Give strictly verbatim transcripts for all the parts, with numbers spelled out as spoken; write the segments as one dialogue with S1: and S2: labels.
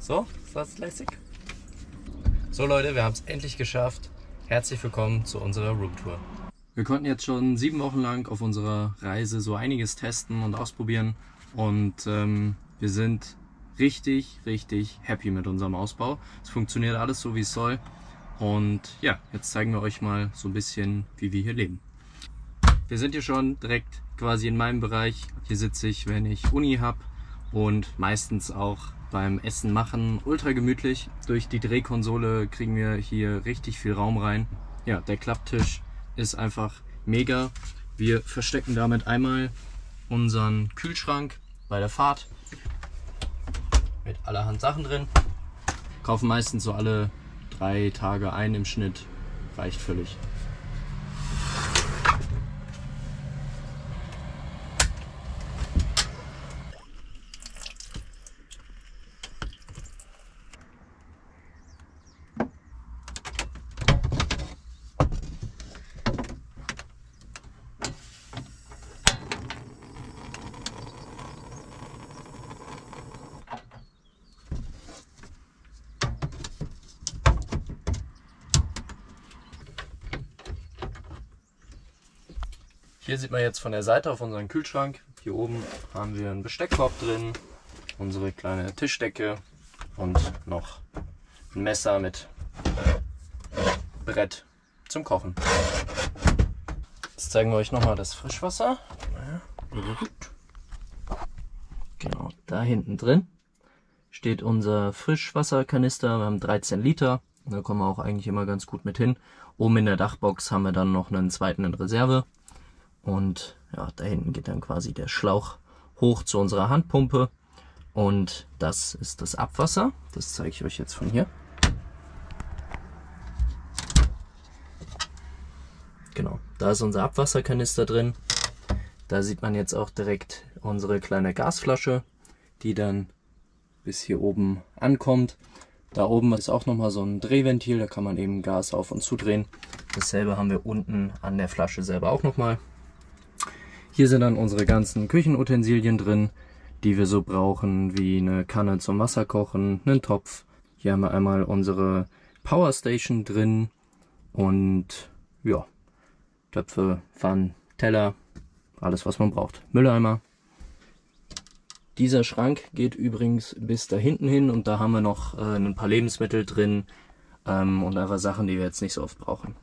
S1: So, ist das lässig? So Leute, wir haben es endlich geschafft. Herzlich willkommen zu unserer Roomtour. Wir konnten jetzt schon sieben Wochen lang auf unserer Reise so einiges testen und ausprobieren. Und ähm, wir sind richtig, richtig happy mit unserem Ausbau. Es funktioniert alles so, wie es soll. Und ja, jetzt zeigen wir euch mal so ein bisschen, wie wir hier leben. Wir sind hier schon direkt quasi in meinem Bereich. Hier sitze ich, wenn ich Uni habe und meistens auch beim Essen machen. Ultra gemütlich. Durch die Drehkonsole kriegen wir hier richtig viel Raum rein. Ja, der Klapptisch ist einfach mega. Wir verstecken damit einmal unseren Kühlschrank bei der Fahrt mit allerhand Sachen drin. Kaufen meistens so alle drei Tage ein im Schnitt. Reicht völlig. Hier sieht man jetzt von der Seite auf unseren Kühlschrank. Hier oben haben wir einen Besteckkorb drin, unsere kleine Tischdecke und noch ein Messer mit Brett zum Kochen. Jetzt zeigen wir euch nochmal das Frischwasser. Genau, da hinten drin steht unser Frischwasserkanister. Wir haben dreizehn Liter. Da kommen wir auch eigentlich immer ganz gut mit hin. Oben in der Dachbox haben wir dann noch einen zweiten in Reserve. Und ja, da hinten geht dann quasi der Schlauch hoch zu unserer Handpumpe. Und das ist das Abwasser. Das zeige ich euch jetzt von hier. Genau, da ist unser Abwasserkanister drin. Da sieht man jetzt auch direkt unsere kleine Gasflasche, die dann bis hier oben ankommt. Da oben ist auch nochmal so ein Drehventil, da kann man eben Gas auf und zudrehen. Dasselbe haben wir unten an der Flasche selber auch nochmal. Hier sind dann unsere ganzen Küchenutensilien drin, die wir so brauchen, wie eine Kanne zum Wasserkochen, einen Topf. Hier haben wir einmal unsere Powerstation drin und ja, Töpfe, Pfannen, Teller, alles was man braucht. Mülleimer. Dieser Schrank geht übrigens bis da hinten hin und da haben wir noch äh, ein paar Lebensmittel drin ähm, und einfach Sachen, die wir jetzt nicht so oft brauchen.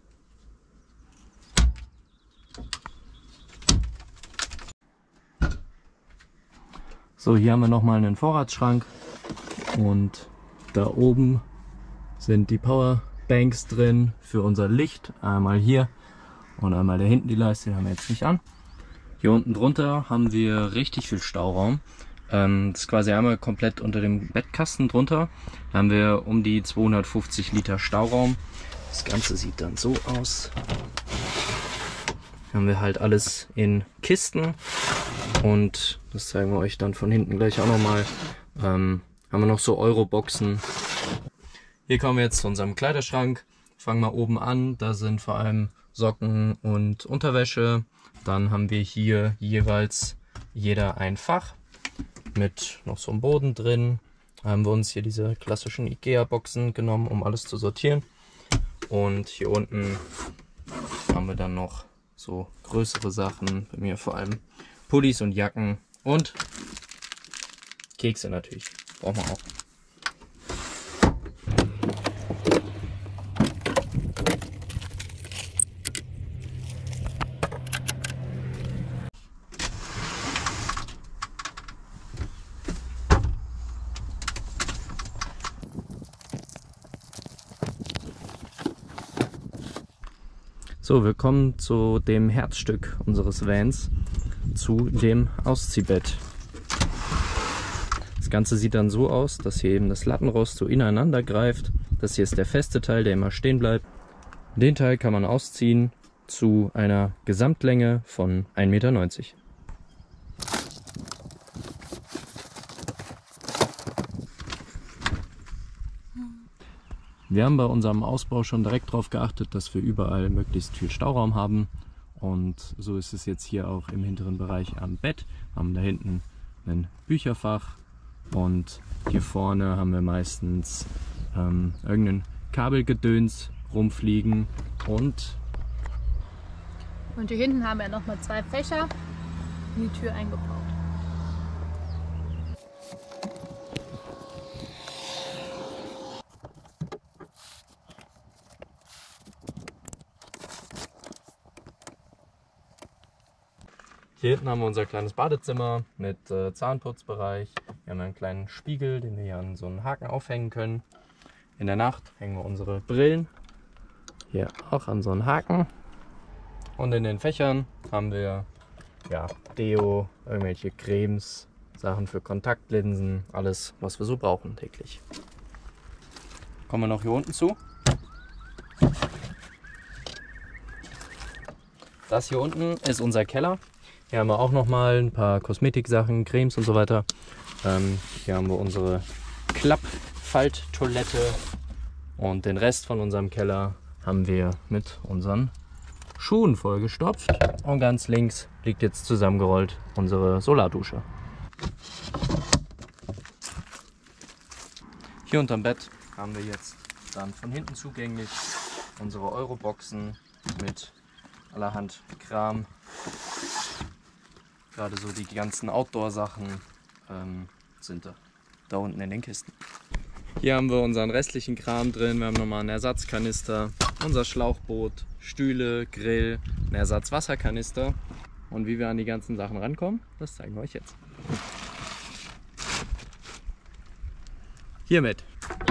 S1: So, hier haben wir nochmal einen Vorratsschrank und da oben sind die Powerbanks drin für unser Licht. Einmal hier und einmal da hinten die Leiste, die haben wir jetzt nicht an. Hier unten drunter haben wir richtig viel Stauraum. Das ist quasi einmal komplett unter dem Bettkasten drunter. Da haben wir um die zweihundertfünfzig Liter Stauraum. Das Ganze sieht dann so aus. Hier haben wir halt alles in Kisten. Und das zeigen wir euch dann von hinten gleich auch nochmal. Ähm, haben wir noch so Euro-Boxen. Hier kommen wir jetzt zu unserem Kleiderschrank. Fangen wir oben an. Da sind vor allem Socken und Unterwäsche. Dann haben wir hier jeweils jeder ein Fach mit noch so einem Boden drin. Da haben wir uns hier diese klassischen Ikea-Boxen genommen, um alles zu sortieren. Und hier unten haben wir dann noch so größere Sachen. Bei mir vor allem Pullis und Jacken und Kekse natürlich. Brauchen wir auch. So, wir kommen zu dem Herzstück unseres Vans, zu dem Ausziehbett. Das Ganze sieht dann so aus, dass hier eben das Lattenrost so ineinander greift. Das hier ist der feste Teil, der immer stehen bleibt. Den Teil kann man ausziehen zu einer Gesamtlänge von ein Meter neunzig. Wir haben bei unserem Ausbau schon direkt darauf geachtet, dass wir überall möglichst viel Stauraum haben. Und so ist es jetzt hier auch im hinteren Bereich am Bett. Wir haben da hinten ein Bücherfach Und hier vorne haben wir meistens ähm, irgendein Kabelgedöns rumfliegen und
S2: Und hier hinten haben wir nochmal zwei Fächer in die Tür eingebaut.
S1: Hier hinten haben wir unser kleines Badezimmer mit äh, Zahnputzbereich. Wir haben einen kleinen Spiegel, den wir hier an so einen Haken aufhängen können. In der Nacht hängen wir unsere Brillen hier auch an so einen Haken. Und in den Fächern haben wir ja, Deo, irgendwelche Cremes, Sachen für Kontaktlinsen, alles was wir so brauchen täglich. Kommen wir noch hier unten zu. Das hier unten ist unser Keller. Hier haben wir auch noch mal ein paar Kosmetiksachen, Cremes und so weiter. Ähm, hier haben wir unsere Klappfalttoilette und den Rest von unserem Keller haben wir mit unseren Schuhen vollgestopft. Und ganz links liegt jetzt zusammengerollt unsere Solardusche. Hier unterm Bett haben wir jetzt dann von hinten zugänglich unsere Euroboxen mit allerhand Kram. Gerade so die ganzen Outdoor-Sachen ähm, sind da, da unten in den Kisten. Hier haben wir unseren restlichen Kram drin. Wir haben nochmal einen Ersatzkanister, unser Schlauchboot, Stühle, Grill, einen Ersatzwasserkanister. Und wie wir an die ganzen Sachen rankommen, das zeigen wir euch jetzt. Hiermit.